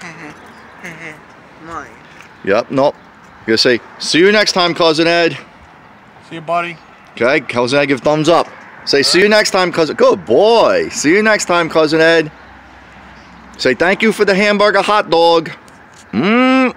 Nice. Yep, nope. You're gonna say, see you next time, Cousin Ed. See you, buddy. Okay, Cousin Ed, give thumbs up. Say, see you next time, Cousin. Good boy. See you next time, Cousin Ed. Say, thank you for the hamburger hot dog.